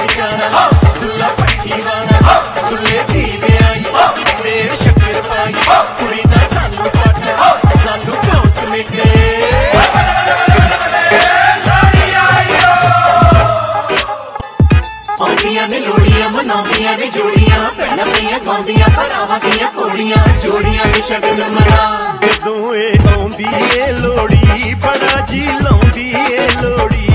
बेचारा दुल्ला पट्टी वाला दुल्ले दी ब्याई सेव शक्कर पाई कुड़ी दा सानू पाटा सानू क्यों समेटे आउंदियां ने लोड़ियां मनाउंदियां ने जोड़ियां भैणां मेरियां गाउंदियां भरावां दियां घोड़ियां जोड़ियां ने शगन मरा जदों ए आउंदी ए लोड़ी बड़ा जी लाउंदी ए लोड़ी